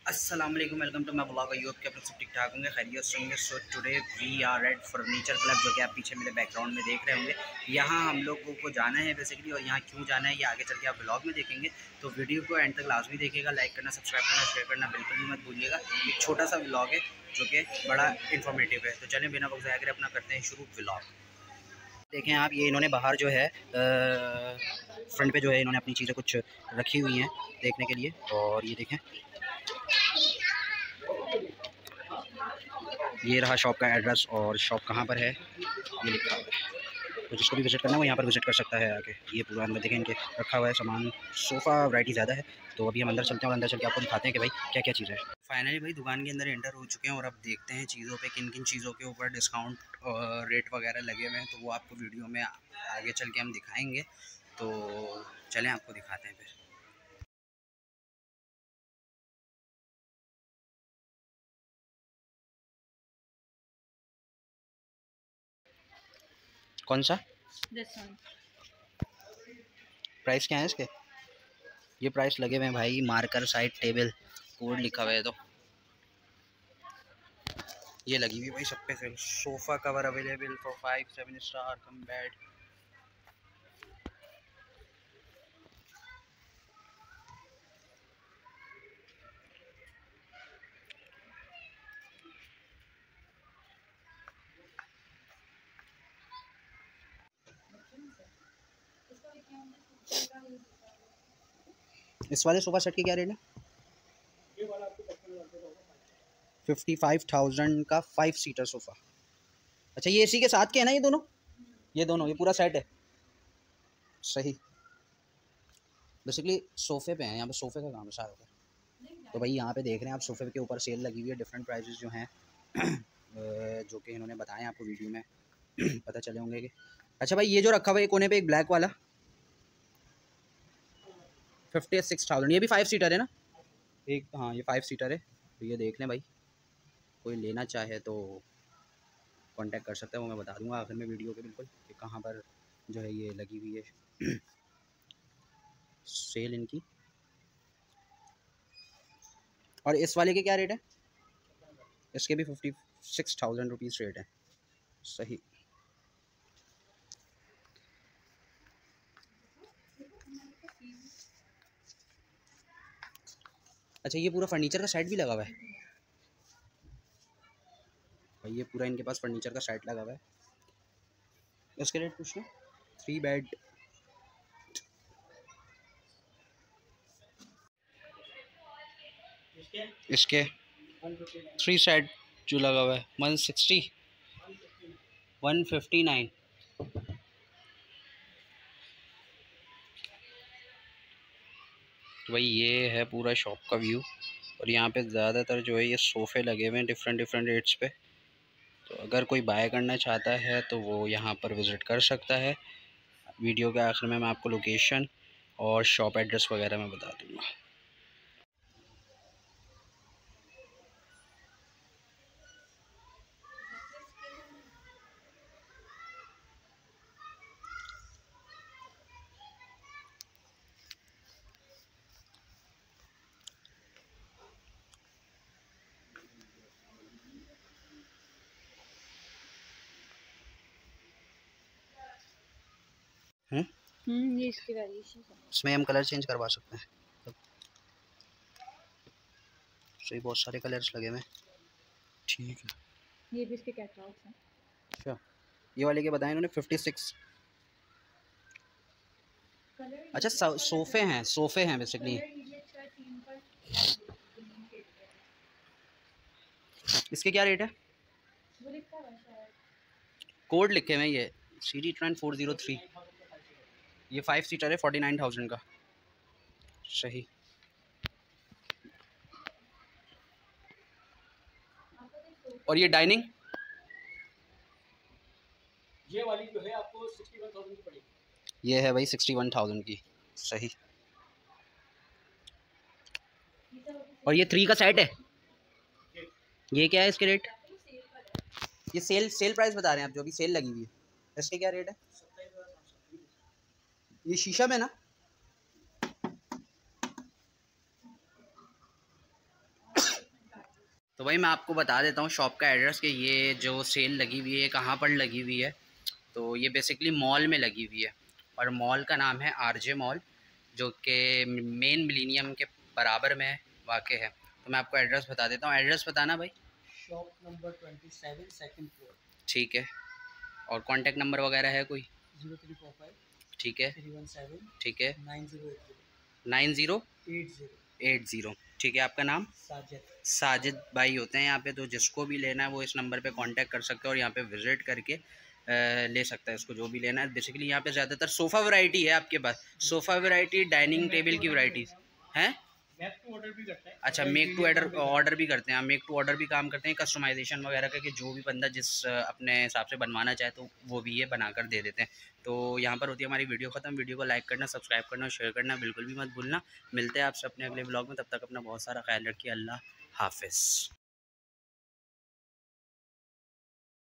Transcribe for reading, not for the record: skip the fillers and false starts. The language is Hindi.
अस्सलाम वालेकुम, welcome to my blog. YouTube के आप लोग सब ठीक ठाक होंगे, खैरियत से होंगे। So today we are at furniture club, जो कि आप पीछे मेरे बैकग्राउंड में देख रहे होंगे। यहाँ हम लोगों को जाना है बेसिकली, और यहाँ क्यों जाना है ये आगे चल के आप ब्लॉग में देखेंगे। तो वीडियो को एंड तक लाजमी देखिएगा, लाइक करना, सब्सक्राइब करना, शेयर करना बिल्कुल भी मत भूलिएगा। एक छोटा सा ब्लॉग है जो कि बड़ा इन्फॉर्मेटिव है। तो चलें बिना वक्त ज़ाया करे अपना करते हैं शुरू ब्लॉग। देखें आप, ये इन्होंने बाहर जो है फ्रंट पे जो है इन्होंने अपनी चीज़ें कुछ रखी हुई हैं देखने के लिए। और ये देखें, ये रहा शॉप का एड्रेस, और शॉप कहाँ पर है ये लिखा हुआ है। तो जिसको भी विज़िट करना है वो यहाँ पर विज़िट कर सकता है आके। ये पूरा अंदर देखें इनके रखा हुआ है सामान, सोफ़ा वैरायटी ज़्यादा है। तो अभी हम अंदर चलते हैं और अंदर चल के आपको दिखाते हैं कि भाई क्या क्या चीज़ें हैं। फाइनली भाई दुकान के अंदर एंटर हो चुके हैं, और अब देखते हैं चीज़ों पे किन किन चीज़ों के ऊपर डिस्काउंट और रेट वगैरह लगे हुए हैं। तो वो आपको वीडियो में आगे चल के हम दिखाएँगे। तो चलें आपको दिखाते हैं फिर। कौन सा प्राइस क्या है इसके? ये प्राइस लगे हुए हैं भाई, मार्कर साइड टेबल कोड लिखा हुआ है। तो ये लगी हुई भाई सब पे sale. Sofa cover available for 5-7 star cum bed. इस वाले सोफ़ा सेट की क्या रेट है? 55,000 का 5 सीटर सोफ़ा। अच्छा, ये इसी के साथ के है ना ये दोनों? ये दोनों, ये पूरा सेट है। सही। बेसिकली सोफ़े पे हैं, यहाँ पे सोफ़े का काम है सारा। तो भाई यहाँ पे देख रहे हैं आप, सोफ़े के ऊपर सेल लगी हुई है। डिफरेंट प्राइजेस जो हैं जो कि इन्होंने बताए आपको वीडियो में पता चले होंगे कि। अच्छा भाई, ये जो रखा हुआ है एक कोने पे, एक ब्लैक वाला 56,000, ये भी 5 सीटर है ना? एक, हाँ ये 5 सीटर है। तो ये देख लें भाई, कोई लेना चाहे तो कांटेक्ट कर सकता है। वो मैं बता दूंगा आखिर में वीडियो के बिल्कुल कि कहाँ पर जो है ये लगी हुई है सेल इनकी। और इस वाले के क्या रेट है? इसके भी 56,000 रुपीज़ रेट है। सही। अच्छा, ये पूरा फर्नीचर का सेट भी लगा हुआ है भाई। ये पूरा इनके पास फर्नीचर का सेट लगा हुआ है। इसके रेट पूछ लो। 3 बेड, इसके 3 सेट जो लगा हुआ है 160, 159। तो भाई ये है पूरा शॉप का व्यू। और यहाँ पे ज़्यादातर जो है ये सोफ़े लगे हुए हैं डिफरेंट डिफरेंट रेट्स पे। तो अगर कोई बाय करना चाहता है तो वो यहाँ पर विज़िट कर सकता है। वीडियो के आखिर में मैं आपको लोकेशन और शॉप एड्रेस वगैरह मैं बता दूँगा। ये इसकी वेरिएशन है। इसमें हम कलर चेंज करवा सकते हैं। सही, बहुत सारे कलर्स लगे हुए हैं। ठीक है। ये भी इसके कैटलॉग्स हैं। अच्छा, ये वाले के बताएं इन्होंने 56। अच्छा, सोफ़े हैं, सोफ़े हैं बेसिकली। इसके क्या रेट है? कोड लिखे हुए हैं ये CD ट्रेंड 403। ये 5 सीटर है 49,000 का। सही। और ये डाइनिंग, ये वाली जो है आपको 61,000 की पड़ेगी। ये है भाई 61,000 की। सही। और ये 3 का सेट है, ये क्या है इसके रेट? ये सेल सेल प्राइस बता रहे हैं आप, जो अभी सेल लगी हुई है। इसके क्या रेट है? ये शीशम है ना? तो भाई मैं आपको बता देता हूँ शॉप का एड्रेस कि ये जो सेल लगी हुई है कहाँ पर लगी हुई है। तो ये बेसिकली मॉल में लगी हुई है और मॉल का नाम है आरजे मॉल, जो कि मेन मिलीनियम के बराबर में वाक़ है। तो मैं आपको एड्रेस बता देता हूँ, एड्रेस बताना भाई। Shop number 27 second floor. ठीक है, और कॉन्टैक्ट नंबर वगैरह है कोई? 0345 ठीक है, 317 ठीक है, 9080 9080। ठीक है, आपका नाम? साजिद। साजिद भाई होते हैं यहाँ पे। तो जिसको भी लेना है वो इस नंबर पे कांटेक्ट कर सकते हैं और यहाँ पे विज़िट करके ले सकता है इसको जो भी लेना है। बेसिकली यहाँ पे ज़्यादातर सोफ़ा वैरायटी है आपके पास, सोफ़ा वैरायटी, डाइनिंग टेबल की वैराइटीज़ हैं। मेक टू ऑर्डर भी करते हैं। अच्छा, मेक टू ऑर्डर भी करते हैं, मेक टू ऑर्डर भी काम करते हैं, कस्टमाइजेशन वगैरह का, कि जो भी बंदा जिस अपने हिसाब से बनवाना चाहे तो वो भी ये बनाकर दे देते हैं। तो यहाँ पर होती है हमारी वीडियो ख़त्म। वीडियो को लाइक करना, सब्सक्राइब करना और शेयर करना बिल्कुल भी मत भूलना। मिलते हैं आपसे अपने अगले ब्लॉग में, तब तक अपना बहुत सारा ख्याल रखिए। अल्लाह हाफ़िज़।